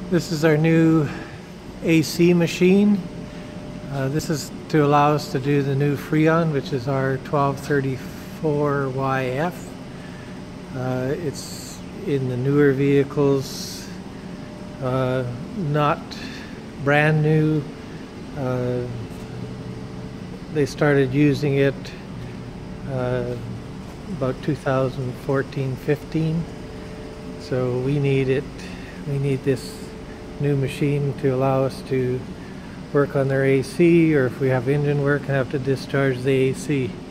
This is our new AC machine. This is to allow us to do the new Freon, which is our 1234YF. It's in the newer vehicles, not brand new. They started using it about 2014-15. So we need it. We need this new machine to allow us to work on their AC, or if we have engine work and have to discharge the AC.